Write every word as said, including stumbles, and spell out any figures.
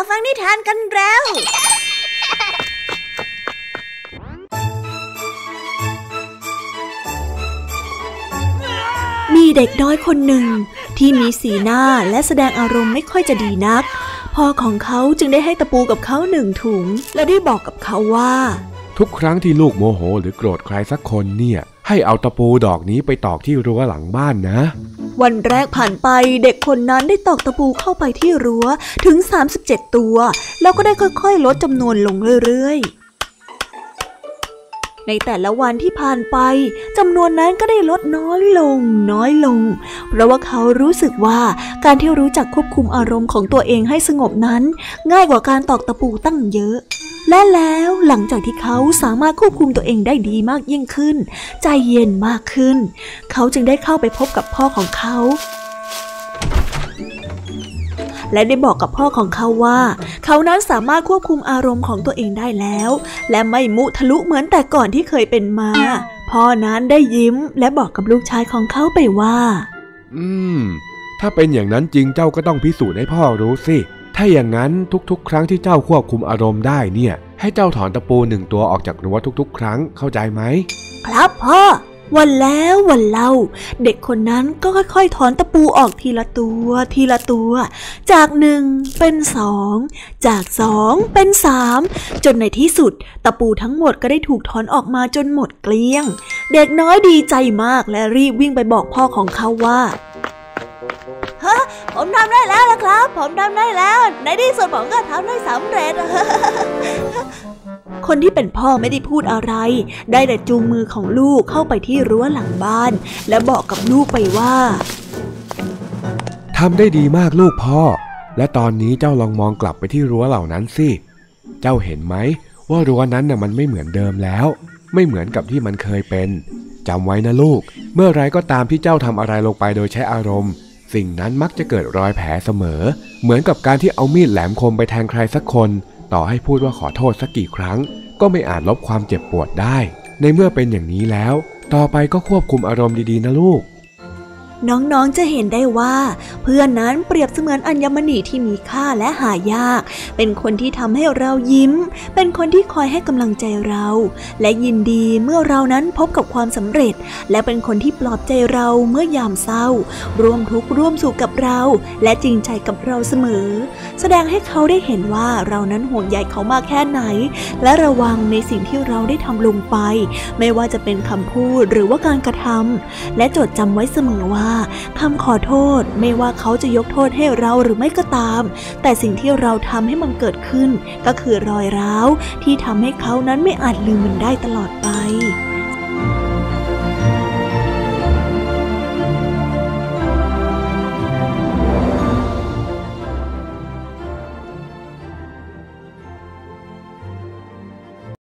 ฟังนิทานกันแล้วมีเด็กน้อยคนหนึ่งที่มีสีหน้าและแสดงอารมณ์ไม่ค่อยจะดีนักพ่อของเขาจึงได้ให้ตะปูกับเขาหนึ่งถุงและได้บอกกับเขาว่าทุกครั้งที่ลูกโมโหหรือโกรธใครสักคนเนี่ยให้เอาตะปูดอกนี้ไปตอกที่รั้วหลังบ้านนะวันแรกผ่านไปเด็กคนนั้นได้ตอกตะปูเข้าไปที่รั้วถึงสามสิบเจ็ดตัวแล้วก็ได้ค่อยๆลดจำนวนลงเรื่อยๆในแต่ละวันที่ผ่านไปจำนวนนั้นก็ได้ลดน้อยลงน้อยลงเพราะว่าเขารู้สึกว่าการที่รู้จักควบคุมอารมณ์ของตัวเองให้สงบนั้นง่ายกว่าการตอกตะปูตั้งเยอะและแล้วหลังจากที่เขาสามารถควบคุมตัวเองได้ดีมากยิ่งขึ้นใจเย็นมากขึ้นเขาจึงได้เข้าไปพบกับพ่อของเขาและได้บอกกับพ่อของเขาว่าเขานั้นสามารถควบคุมอารมณ์ของตัวเองได้แล้วและไม่มุทะลุเหมือนแต่ก่อนที่เคยเป็นมาพ่อนั้นได้ยิ้มและบอกกับลูกชายของเขาไปว่าอืมถ้าเป็นอย่างนั้นจริงเจ้าก็ต้องพิสูจน์ให้พ่อรู้สิถ้าอย่างนั้นทุกๆครั้งที่เจ้าควบคุมอารมณ์ได้เนี่ยให้เจ้าถอนตะปูหนึ่งตัวออกจากรั้วทุกๆครั้งเข้าใจไหมครับพ่อวันแล้ววันเล่าเด็กคนนั้นก็ค่อยๆถอนตะปูออกทีละตัวทีละตัวจากหนึ่งเป็นสองจากสองเป็นสามจนในที่สุดตะปูทั้งหมดก็ได้ถูกถอนออกมาจนหมดเกลี้ยงเด็กน้อยดีใจมากและรีบวิ่งไปบอกพ่อของเขาว่าฮะผมทำได้แล้วนะครับผมทำได้แล้วในที่สุดผมก็ทำได้สำเร็จคนที่เป็นพ่อไม่ได้พูดอะไรได้แต่จูงมือของลูกเข้าไปที่รั้วหลังบ้านและบอกกับลูกไปว่าทำได้ดีมากลูกพ่อและตอนนี้เจ้าลองมองกลับไปที่รั้วเหล่านั้นสิเจ้าเห็นไหมว่ารั้วนั้นน่ะมันไม่เหมือนเดิมแล้วไม่เหมือนกับที่มันเคยเป็นจำไว้นะลูกเมื่อไรก็ตามที่เจ้าทำอะไรลงไปโดยใช้อารมณ์สิ่งนั้นมักจะเกิดรอยแผลเสมอเหมือนกับการที่เอามีดแหลมคมไปแทงใครสักคนต่อให้พูดว่าขอโทษสักกี่ครั้งก็ไม่อาจลบความเจ็บปวดได้ในเมื่อเป็นอย่างนี้แล้วต่อไปก็ควบคุมอารมณ์ดีๆนะลูกน้องๆจะเห็นได้ว่าเพื่อนนั้นเปรียบเสมือนอัญมณีที่มีค่าและหายากเป็นคนที่ทำให้เรายิ้มเป็นคนที่คอยให้กำลังใจเราและยินดีเมื่อเรานั้นพบกับความสำเร็จและเป็นคนที่ปลอบใจเราเมื่อยามเศร้าร่วมทุกข์ร่วมสุขกับเราและจริงใจกับเราเสมอแสดงให้เขาได้เห็นว่าเรานั้นห่วงใยเขามากแค่ไหนและระวังในสิ่งที่เราได้ทำลงไปไม่ว่าจะเป็นคำพูดหรือว่าการกระทำและจดจำไว้เสมอว่าคำขอโทษไม่ว่าเขาจะยกโทษให้เราหรือไม่ก็ตามแต่สิ่งที่เราทำให้มันเกิดขึ้นก็คือรอยร้าวที่ทำให้เขานั้นไม่อาจลืมมันได้ตลอดไป